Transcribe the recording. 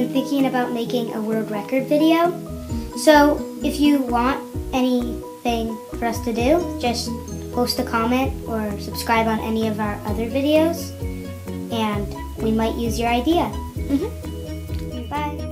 I'm thinking about making a world record video. So if you want anything for us to do, just post a comment or subscribe on any of our other videos, and we might use your idea. Bye.